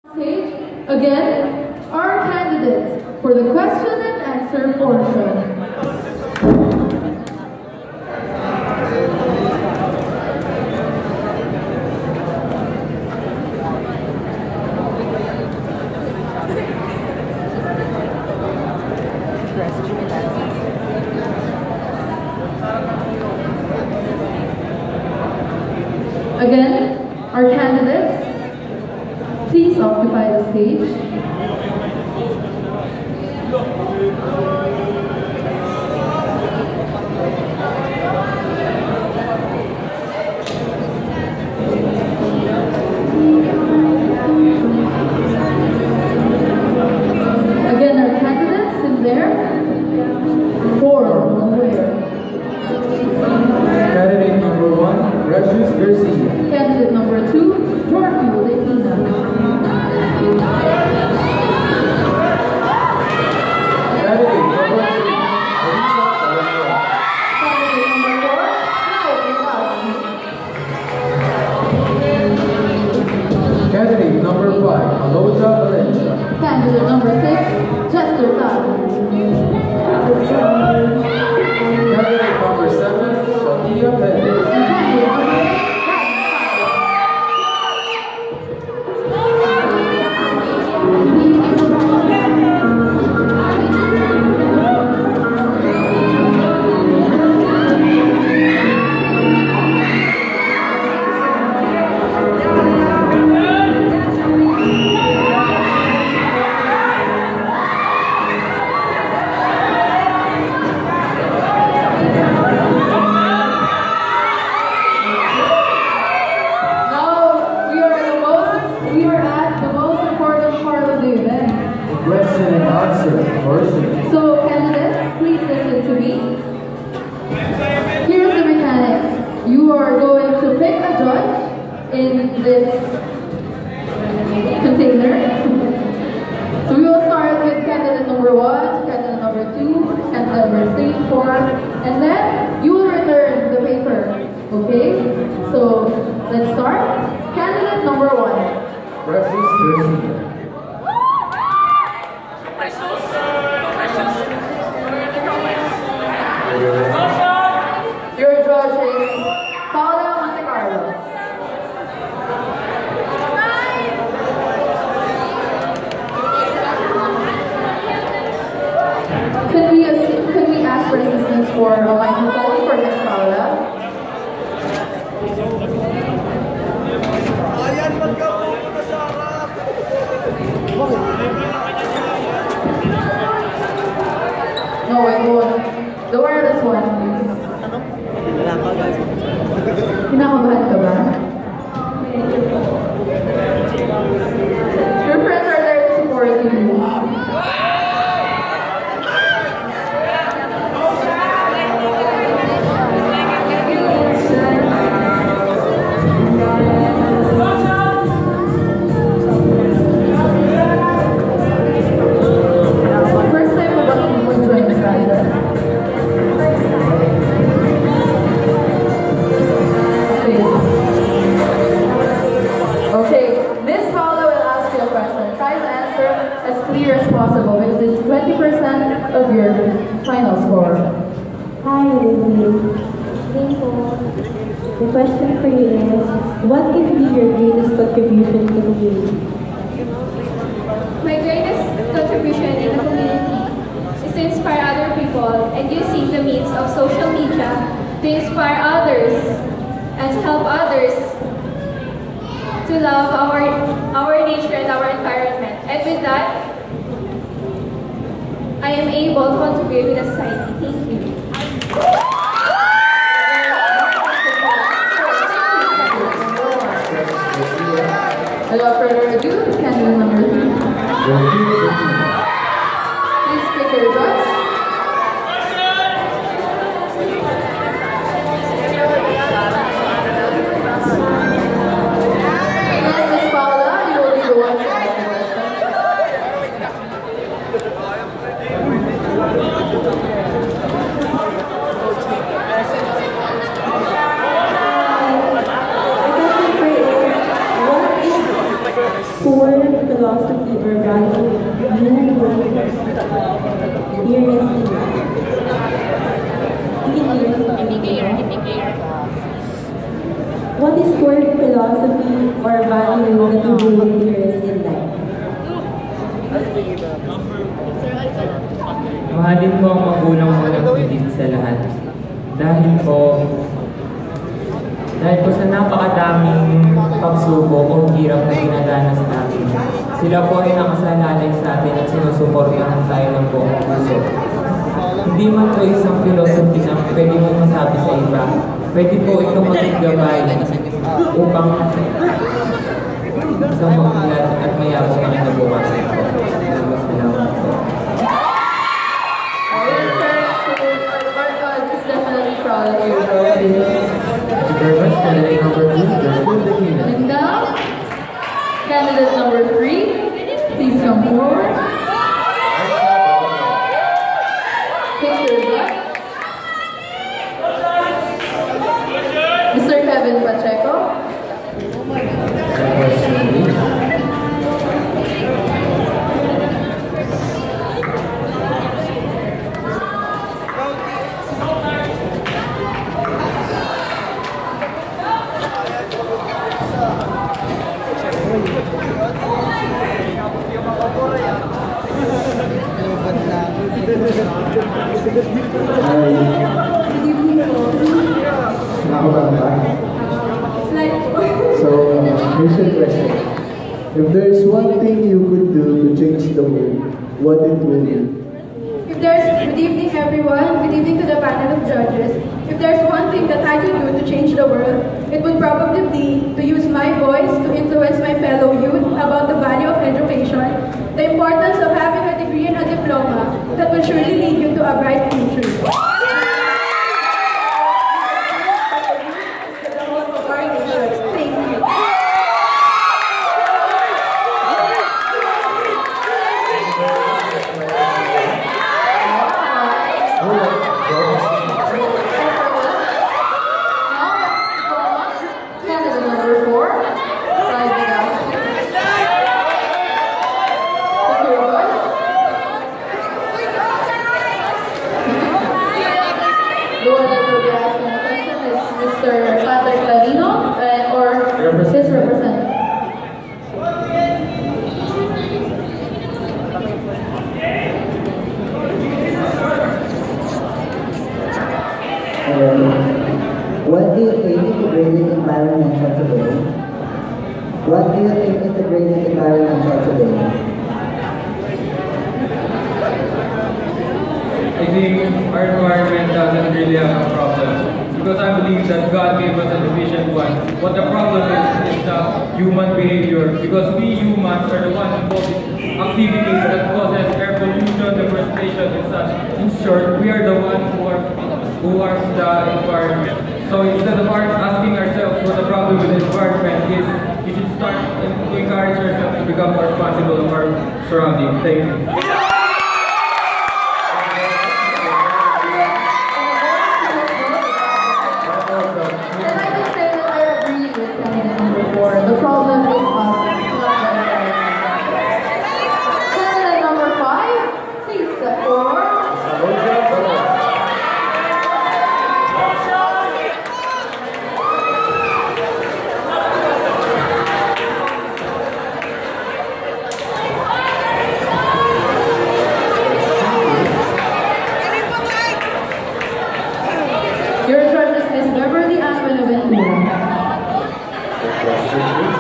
Stage, again, our candidates for the question and answer portion. Again, our candidates, please occupy the stage. Again, our candidates in there. 4, nowhere. Candidate number 1, Precious Garcia. Candidate number 2, Jorge Letina. Candidate number 3, Candidate number 4, Clyde Nicholson. Candidate number 5, Aloja Valencia. Candidate number 6, Jester Tan. Candidate number 7, Shakia Perez. And candidate number 8, Question and answer portion. So, candidates, please listen to me. Here's the mechanics. You are going to pick a judge in this container. So we will start with candidate number 1, candidate number 2, candidate number 3, 4, and then you will return the paper. Okay? So let's start. Candidate number 1. Precious Garcia. Your judge is Paula Montecarlos. Could we ask for assistance for a microphone for Miss Paula? No, it won't. The wireless one, please. Kinakabahan ka ba? Your friends are there to support you. First time mo ba mag-join the contest? Okay, Miss Paula will ask you a question. Try to answer as clear as possible because it's 20% of your final score. Hi, Lily. The question for you is, what can be your greatest contribution to the community? My greatest contribution in the community is to inspire other people and using the means of social media to inspire others and to help others to love our nature and our environment. And with that, I am able to contribute to the society. Thank you. Without further ado, candidate number 3. Please pick your judge. And Miss Paula, you will be the one to ask the For historic philosophy or value you hold dearest in life? What historic philosophy or value that you hold dearest in life? Mahalin ko ang magulang mo ng higit sa lahat. Dahil po sa napakadaming pagsubok o hirap na dinadanas natin, sila po ay nakasalalay sa atin at sinusuportahan tayo ng buong puso. Hindi man po isang philosophy na pwede mo masabi sa iba, pwede po ito maging gabay upang sa mga at mayabang na kinabukasan po. Salamat po. Proud of you. Thank you very much. Candidate number 2, Gertrude Aquino. And now, candidate number 3, please come forward. Picture back. Mr. Kevin Pacheco. Question, please. So, here's your question. If there's one thing you could do to change the world, what it will be? Good evening everyone, good evening to the panel of judges. If there's one thing that I can do to change the world, it would probably be to use my voice to influence my fellow youth about the value of education, the importance of having a degree and a diploma that will surely lead you to a bright future. Thank you. Candidate number 4, Private Asking. Picture back. The one that will be asking the question is Mr. Patrick Ladino or his representative. What do you think integrated environmental today? What do you think integrated environmental today? I think our environment doesn't really have a problem because I believe that God gave us an efficient one. What the problem is the human behavior because we humans are the ones involved in activities that causes air pollution, deforestation and such. In short, we are the ones who harms the environment. So instead of asking ourselves what the problem with the environment is, we should start to encourage ourselves to become more responsible of our surroundings. Thank you. The problem is us. Candidate number 5, please step forward. Your judges is Beverly Ann Benaventura. Question, please.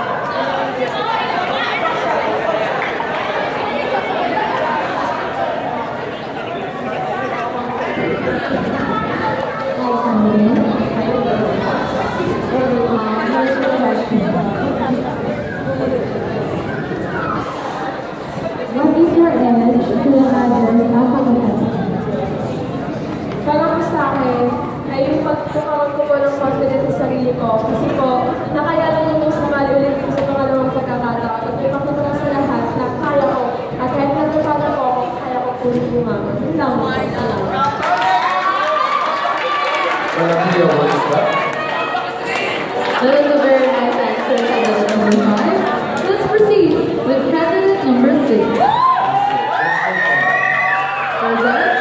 What is your image to the others as a contestant? Para po sa akin, ay yung pagkakaroon ko po ng confidence sa sarili ko. Kasi po, nakayanan niyo sa mali ulit sa pangalawang pagkakataon. At may pakita ko sa lahat na kaya ko. At kahit nagpapala ko, kaya ko po bumangon. Salamat. Malaki awards ba? That is a very nice answer, candidate number 5. Let's proceed with candidate number 6. Present.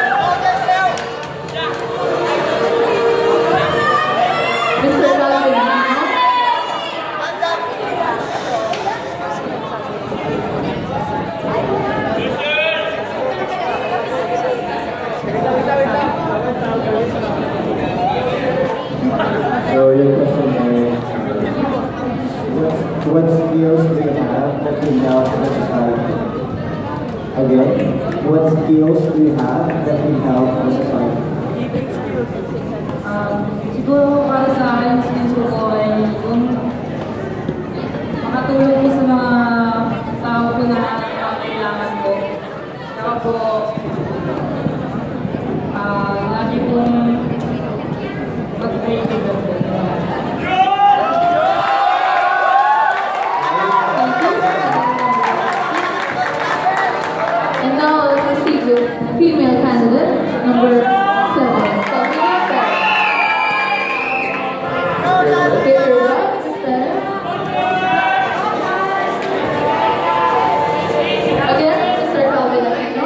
Mr. Calvin Aquino. So your question is, what skills do you have that can help the society? Again, what skills do you have that can help the society? Siguro para sa akin, skills ko ay yung makatulong ko sa mga tao ko na kailangan ko. Saka po, lagi kong mag-creative ako. And now let's proceed with female candidate number 7. Again, Mr. Calvin Aquino.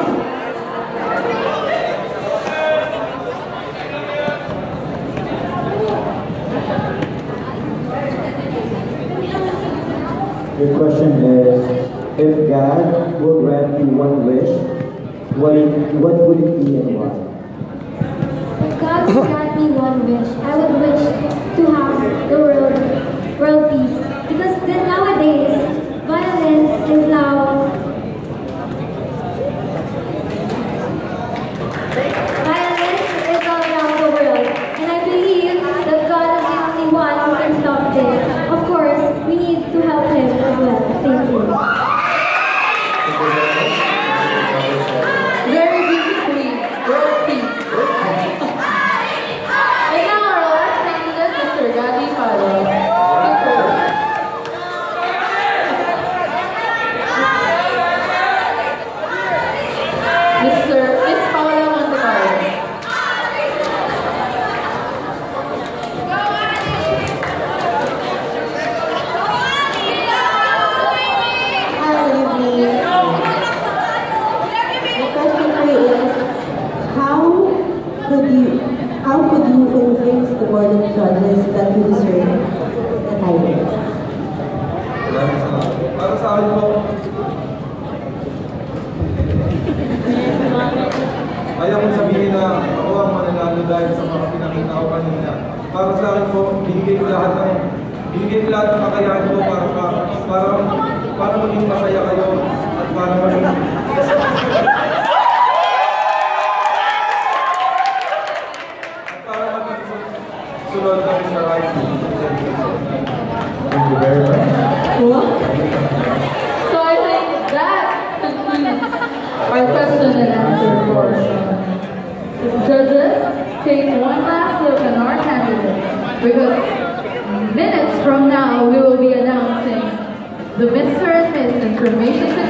Your question is, if God will grant you one wish, what would it be and why? If God would grant me one wish, I would wish to have the world peace. Because then nowadays, violence is now all around the world. And I believe that God is the only one who can stop this. Of course, we need to help Him as well. Thank you. Very beautifully, world peace. And now our last candidate, Mr. Gadi Palo. Miss Paula Montecarlo. The question for you is, how could you convince the board of judges that you deserve the title? Para sa akin po, ayaw kong sabihin na ako ang mananalo dahil sa mga pinakita ko kanina. Para sa akin po, binigay ko lahat ng kakayahan ko para maging masaya kayo at para maging sunod kami sa right. Thank you very much. So I think that concludes our question and answer portion. Judges, take one last look at our candidates because minutes from now we will be announcing the Mr. and Miss Information